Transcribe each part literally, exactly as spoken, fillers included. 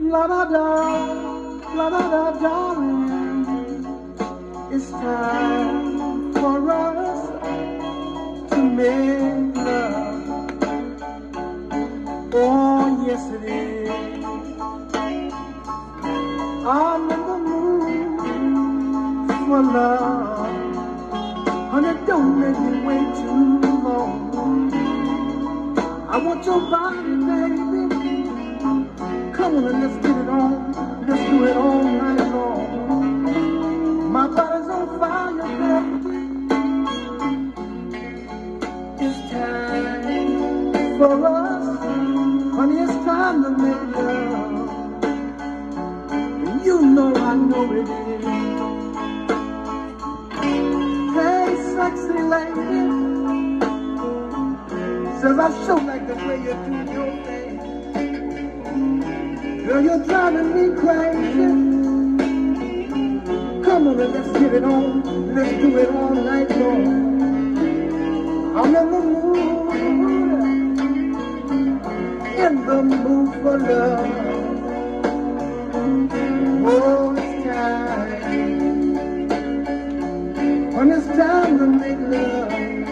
La da da, la da da, darling. It's time for us to make love. Oh, yes it is. I'm in the mood for love. Honey, don't make me wait too long. I want your body, baby. Come on and let's get it on. Let's do it all night long. My body's on fire, baby. It's time for us. Honey, it's time to make love. And you know I know it is. Hey, sexy lady. Says I sure like the way you do your thing. Girl, you're driving me crazy. Come on and let's get it on. Let's do it all night long. I'm in the mood, in the mood for love. Oh, it's time. When it's time to make love.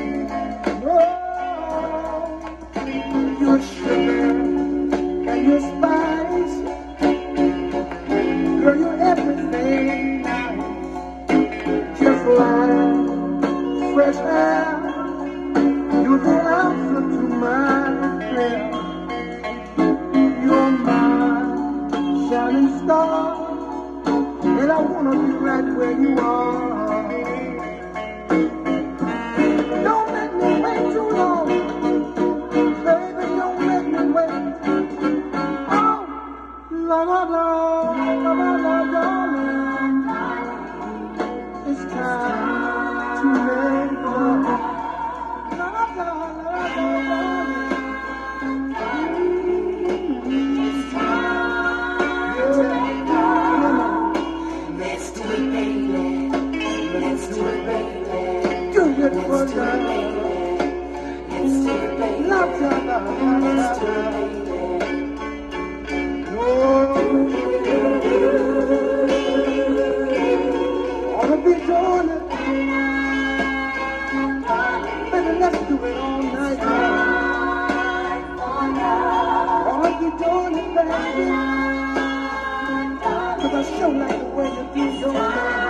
Your sugar and your spice, girl, you're everything nice. Just like fresh air, you're the answer to my prayer. You're my shining star, and I wanna be right where you are. Don't make me wait too long. La la la, la la la, darling. It's time to make love. La la la, la la la, it's time to make love. Let's do it, baby. Let's do it, baby. Do it for love. Let's do it, baby. La la la, let's do it, baby. Wanna be doing it, baby, let's do it all night long. Wanna be doing it, baby, 'cause I sure like the way you do your thing.